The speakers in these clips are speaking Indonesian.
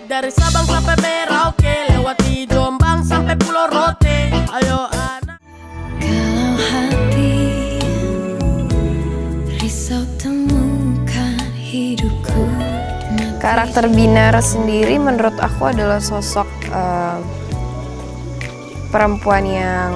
Dari Sabang sampai Merauke, lewati Jombang sampai Pulau Rote. Ayo anak. Kalau hati risau temukan hidupku. Karakter Binar sendiri menurut aku adalah sosok perempuan yang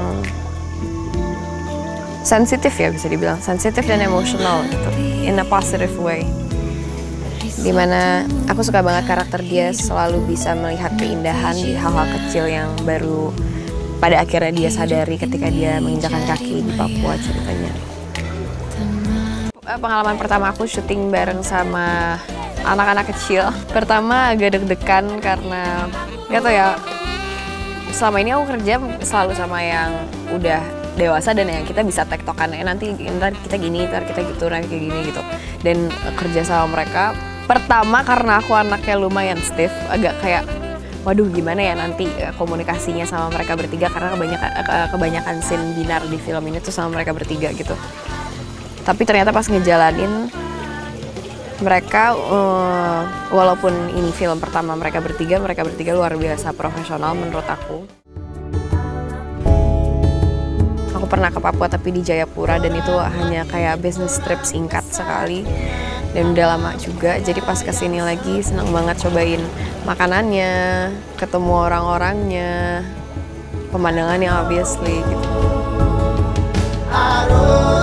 sensitif ya, bisa dibilang sensitif dan emosional gitu, in a positive way. Dimana aku suka banget karakter dia selalu bisa melihat keindahan di hal-hal kecil yang baru pada akhirnya dia sadari ketika dia menginjakan kaki di Papua ceritanya. Pengalaman pertama aku syuting bareng sama anak-anak kecil. Pertama agak deg-degan karena gak tau ya, selama ini aku kerja selalu sama yang udah dewasa dan yang kita bisa tektokan, nanti kita gini, ntar kita gitu, nanti kayak gini gitu. Dan kerja sama mereka, pertama karena aku anaknya lumayan stiff, agak kayak waduh gimana ya nanti komunikasinya sama mereka bertiga, karena kebanyakan scene Binar di film ini tuh sama mereka bertiga gitu. Tapi ternyata pas ngejalanin mereka, walaupun ini film pertama mereka bertiga luar biasa profesional menurut aku. Aku pernah ke Papua tapi di Jayapura, dan itu hanya kayak business trip singkat sekali dan udah lama juga. Jadi pas kesini lagi senang banget cobain makanannya, ketemu orang-orangnya, pemandangannya obviously gitu.